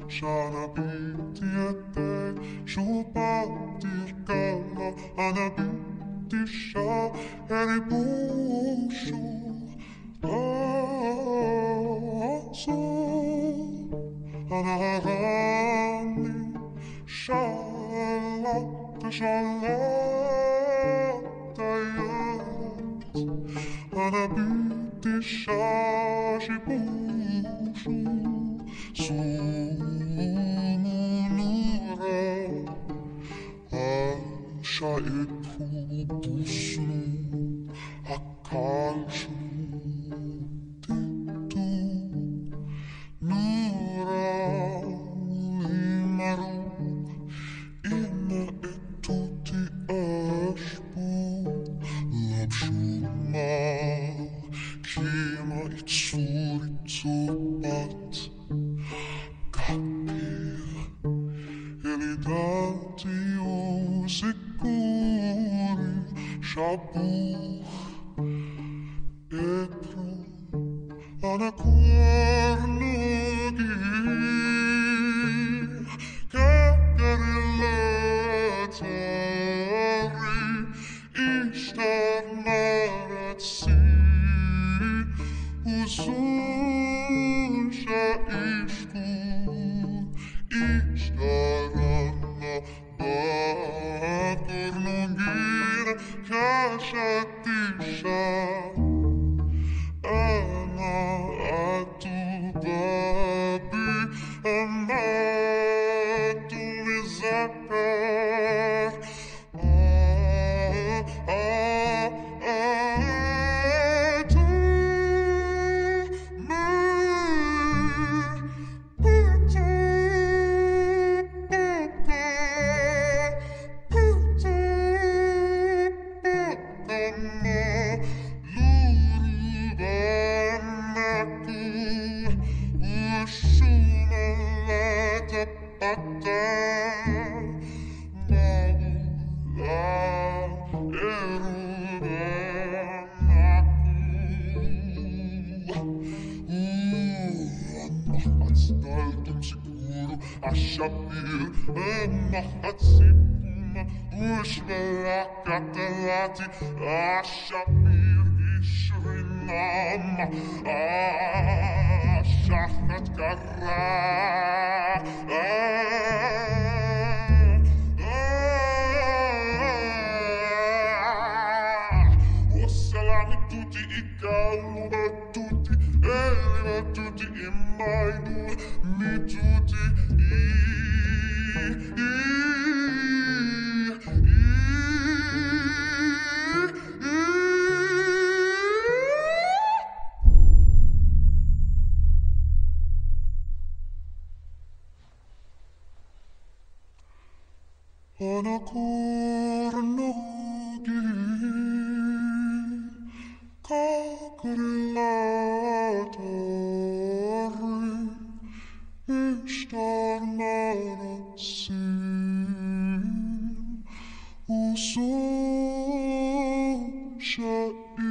שאני ביתי אתך שוב בתרגלה אני ביתי שערי בושו לעזור אני הרמי שלט שלט היד אני ביתי שערי בושו Sunura Aşağı pusnu Akalşu Titu Nura Limaru Ina etuti aşbu Lapşuma Kima itsuri tsubat Elidati o sicuri shabuch Epru anacornugi Kagarilatari Ishtarmaratsi Uzun sha'ishku Ishtarana bakornungira kashatisha Ana atu babi Ana atu vizakar Atu me Putu Ashapir, Mahatsipuma, Ushvalakatalati, Ashapir, Ishrinama, Ashahat Kara, Wassalami tutti, Ikalu tutti, Elva tutti, Imaidu, Mi tutti, Anacornogi Kagrilatari Ishtarmaratsi Uzun sha'ishku